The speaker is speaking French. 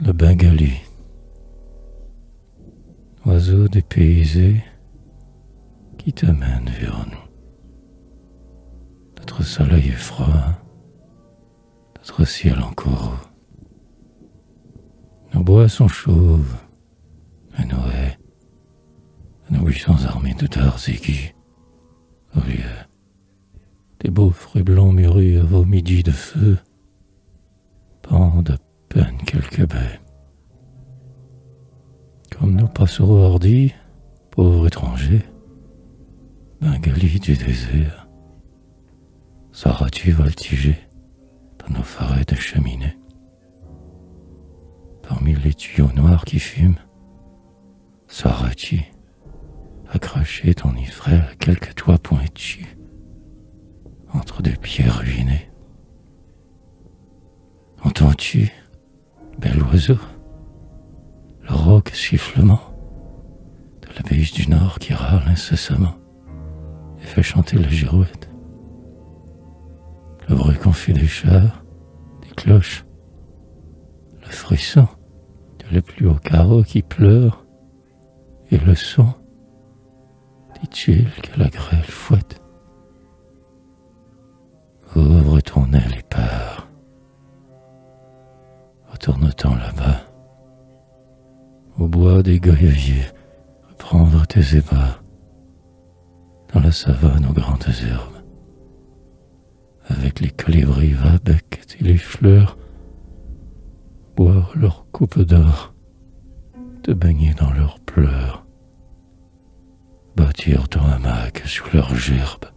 Le bengali, oiseau dépaysé qui t'amène vers nous. Notre soleil est froid, notre ciel encore. Nos bois sont chauves, et nos haies, nos buissons armés de dards aiguës. Au lieu des beaux fruits blancs mûris à vos midis de feu, pendent à peine quelques baies. Comme nos passereaux hardis, pauvres étrangers, bengalis du désert, sauras-tu voltiger dans nos forêts de cheminées? Parmi les tuyaux noirs qui fument, sauras-tu accrocher ton nid frêle à quelques toits pointus entre deux pierres ruinées? Entends-tu, bel oiseau, le rauque sifflement de la biche du nord qui râle incessamment et fait chanter la girouette? Le bruit confus des chars, des cloches, le frisson de les plus hauts carreaux qui pleurent et le son des tuiles que la grêle fouette. Ouvre ton aile et pars. Retourne-t'en là-bas, au bois des goyaviers, reprendre tes ébats, dans la savane aux grandes herbes, avec les colibris va becqueter les fleurs, boire leur coupe d'or, te baigner dans leurs pleurs, bâtir ton hamac sous leurs gerbes,